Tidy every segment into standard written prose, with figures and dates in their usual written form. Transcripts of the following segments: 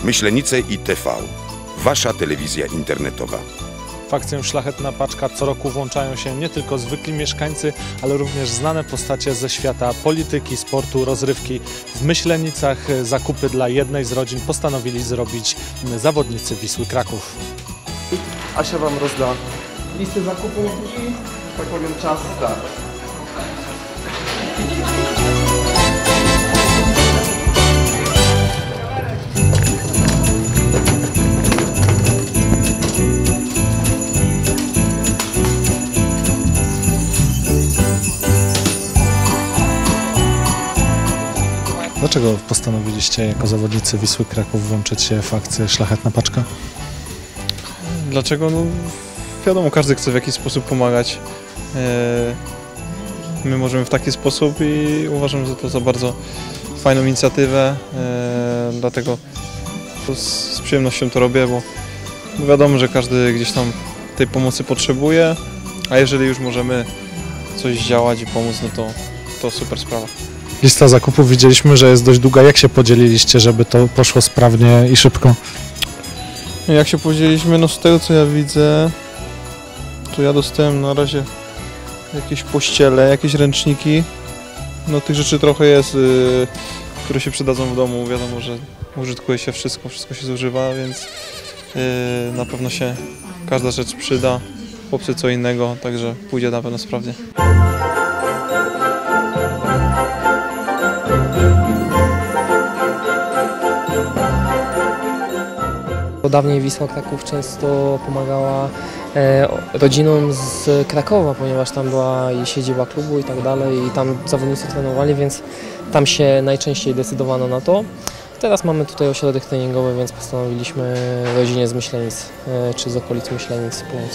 Myślenice i TV. Wasza telewizja internetowa. W akcję Szlachetna Paczka co roku włączają się nie tylko zwykli mieszkańcy, ale również znane postacie ze świata polityki, sportu, rozrywki. W Myślenicach zakupy dla jednej z rodzin postanowili zrobić zawodnicy Wisły Kraków. Asia Wam rozda listę zakupów i, tak powiem, czas start. Dlaczego postanowiliście jako zawodnicy Wisły Kraków włączyć się w akcję Szlachetna Paczka? Dlaczego? No, wiadomo, każdy chce w jakiś sposób pomagać. My możemy w taki sposób i uważam, że to za bardzo fajną inicjatywę, dlatego z przyjemnością to robię, bo wiadomo, że każdy gdzieś tam tej pomocy potrzebuje, a jeżeli już możemy coś działać i pomóc, no to super sprawa. Lista zakupów widzieliśmy, że jest dość długa. Jak się podzieliliście, żeby to poszło sprawnie i szybko? Jak się podzieliliśmy, no z tego co ja widzę, to ja dostałem na razie jakieś pościele, jakieś ręczniki. No tych rzeczy trochę jest, które się przydadzą w domu. Wiadomo, że użytkuje się wszystko się zużywa, więc na pewno się każda rzecz przyda. Chłopcy co innego, także pójdzie na pewno sprawnie. Dawniej Wisła Kraków często pomagała rodzinom z Krakowa, ponieważ tam była i siedziba klubu i tak dalej, i tam zawodnicy trenowali, więc tam się najczęściej decydowano na to. Teraz mamy tutaj ośrodek treningowy, więc postanowiliśmy rodzinie z Myślenic czy z okolic Myślenic pomóc.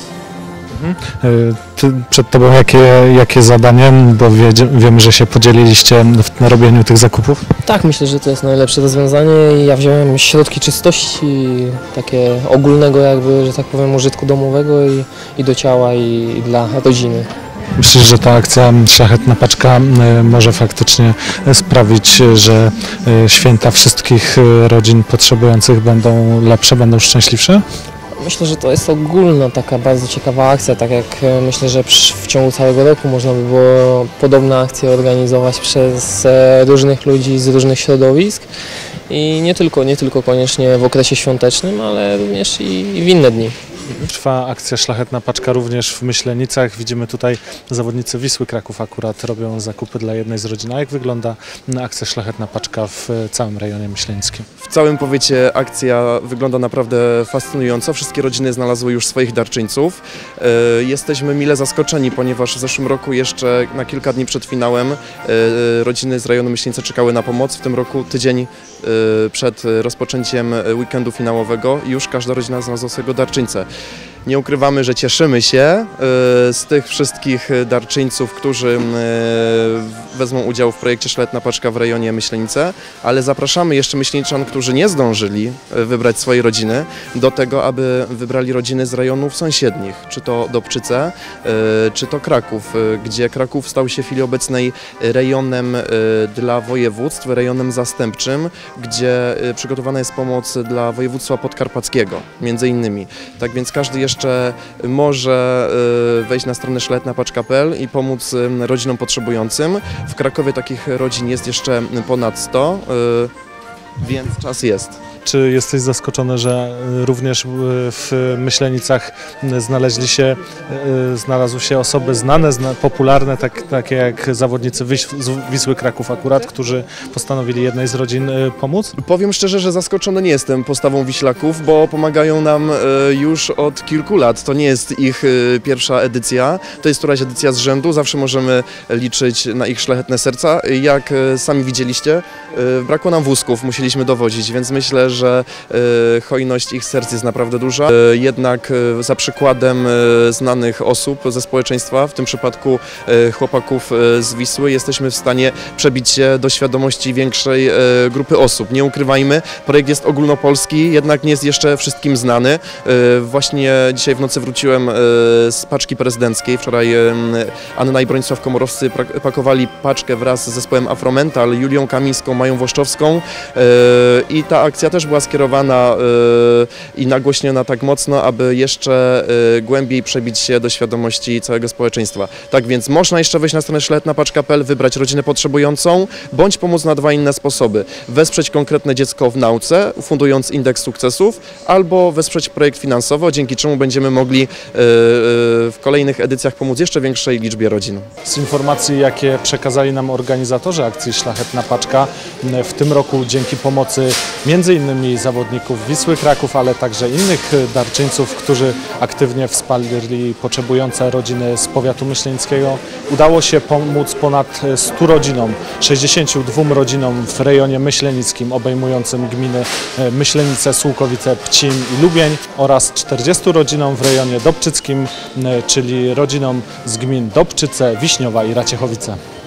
Przed Tobą jakie zadanie, bo wiemy, że się podzieliliście w robieniu tych zakupów? Tak, myślę, że to jest najlepsze rozwiązanie i ja wziąłem środki czystości, takie ogólnego jakby, że tak powiem, użytku domowego i do ciała i dla rodziny. Myślisz, że ta akcja Szlachetna Paczka może faktycznie sprawić, że święta wszystkich rodzin potrzebujących będą lepsze, będą szczęśliwsze? Myślę, że to jest ogólna taka bardzo ciekawa akcja, tak jak myślę, że w ciągu całego roku można by było podobne akcje organizować przez różnych ludzi z różnych środowisk i nie tylko koniecznie w okresie świątecznym, ale również i w inne dni. Trwa akcja Szlachetna Paczka również w Myślenicach. Widzimy tutaj zawodnicy Wisły Kraków akurat robią zakupy dla jednej z rodzin. A jak wygląda akcja Szlachetna Paczka w całym rejonie myślenickim? W całym powiecie akcja wygląda naprawdę fascynująco. Wszystkie rodziny znalazły już swoich darczyńców. Jesteśmy mile zaskoczeni, ponieważ w zeszłym roku jeszcze na kilka dni przed finałem rodziny z rejonu Myślenice czekały na pomoc. W tym roku tydzień przed rozpoczęciem weekendu finałowego już każda rodzina znalazła swojego darczyńcę. Nie ukrywamy, że cieszymy się z tych wszystkich darczyńców, którzy wezmą udział w projekcie Szlachetna Paczka w rejonie Myślenice, ale zapraszamy jeszcze myśleniczan, którzy nie zdążyli wybrać swojej rodziny, do tego, aby wybrali rodziny z rejonów sąsiednich, czy to Dobczyce, czy to Kraków, gdzie Kraków stał się w chwili obecnej rejonem dla województw, rejonem zastępczym, gdzie przygotowana jest pomoc dla województwa podkarpackiego, między innymi. Tak więc każdy jeszcze może wejść na stronę szlachetnapaczka.pl i pomóc rodzinom potrzebującym. W Krakowie takich rodzin jest jeszcze ponad 100, więc czas jest. Czy jesteś zaskoczony, że również w Myślenicach znalazły się osoby znane, popularne, takie jak zawodnicy Wisły Kraków akurat, którzy postanowili jednej z rodzin pomóc? Powiem szczerze, że zaskoczony nie jestem postawą Wiślaków, bo pomagają nam już od kilku lat. To nie jest ich pierwsza edycja, to jest któraś edycja z rzędu. Zawsze możemy liczyć na ich szlachetne serca. Jak sami widzieliście, brakło nam wózków, musieliśmy dowozić, więc myślę, że hojność ich serc jest naprawdę duża. Jednak za przykładem znanych osób ze społeczeństwa, w tym przypadku chłopaków z Wisły, jesteśmy w stanie przebić się do świadomości większej grupy osób. Nie ukrywajmy, projekt jest ogólnopolski, jednak nie jest jeszcze wszystkim znany. Właśnie dzisiaj w nocy wróciłem z paczki prezydenckiej. Wczoraj Anna i Bronisław Komorowscy pakowali paczkę wraz z zespołem Afromental, Julią Kamińską, Mają Włoszczowską i ta akcja też też była skierowana i nagłośniona tak mocno, aby jeszcze głębiej przebić się do świadomości całego społeczeństwa. Tak więc można jeszcze wejść na stronę szlachetnapaczka.pl, wybrać rodzinę potrzebującą, bądź pomóc na dwa inne sposoby. Wesprzeć konkretne dziecko w nauce, fundując indeks sukcesów, albo wesprzeć projekt finansowo, dzięki czemu będziemy mogli w kolejnych edycjach pomóc jeszcze większej liczbie rodzin. Z informacji, jakie przekazali nam organizatorzy akcji Szlachetna Paczka, w tym roku dzięki pomocy m.in. zawodników Wisły Kraków, ale także innych darczyńców, którzy aktywnie wsparli potrzebujące rodziny z powiatu myślenickiego, udało się pomóc ponad 100 rodzinom, 62 rodzinom w rejonie myślenickim obejmującym gminy Myślenice, Sułkowice, Pcim i Lubień oraz 40 rodzinom w rejonie dobczyckim, czyli rodzinom z gmin Dobczyce, Wiśniowa i Raciechowice.